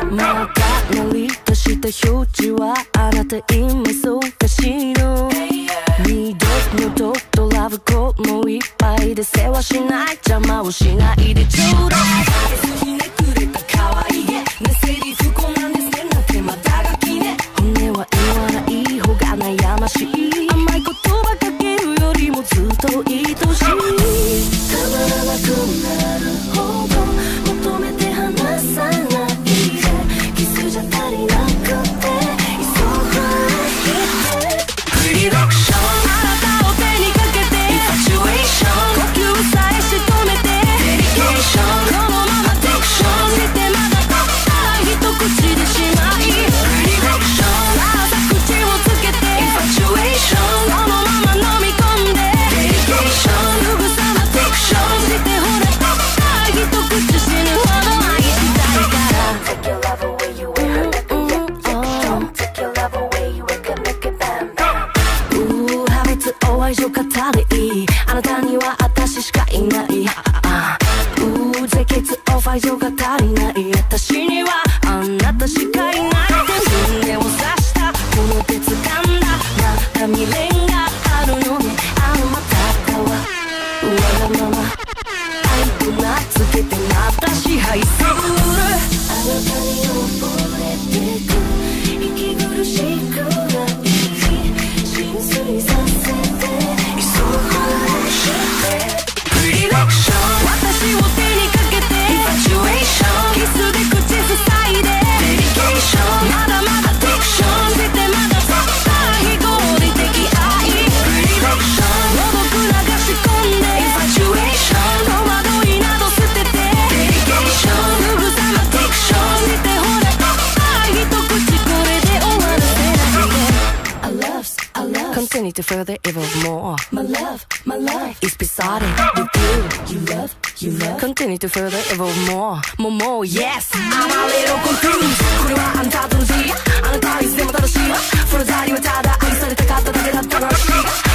また鳴り出した表示はあなた今そうかしろ。緑のドットラブコもういっぱいで世話しない邪魔をしないでちょうだい。ひねくれた可愛いねセリフこんなんですねなんてまたがきね。本音は言わない方が悩ましい。甘い言葉かけるよりもずっと愛しい。たまらなくなるほど求めて離さないでキスじゃ足りなくて急がないでプリダクションあなたを手にかけてインファチュエーション呼吸さえ仕留めてデリケーションこのままディクションしてまだ一口でしまいプリダクションさあ口をつけてインファチュエーションそのまま飲み込んでデリケーションすぐさまディクションしてほら一口死ぬほど愛したいから Take your love away you ain't heard that Take your love away you ain't gonna make it bam bam 破滅お愛情語りあなたには私しかいない絶血お愛情が足りない私にはあなたしかいない胸を刺したこの鉄感だまだ未練があるのねまたかはわがまま愛と名付けてまた支配するあなたに溺れてく息苦しくない浸水させて急がしてプリダクション私を手にかけてインファチュエーションキスで口塞いでデリケーションまだまだディクションしてまだ非合理的愛プリダクションもどく流し込んでインファチュエーション戸惑いなど捨ててデリケーションすぐさまディクションしてほら一口これで終わらせないで I love Continue to further evolve more My love is beside it with you You love Continue to further evolve more more Yes I'm a little confused これはあんたとの字あなたはいつでも正しいフォルダーにはただ愛されたかっただけだったらしい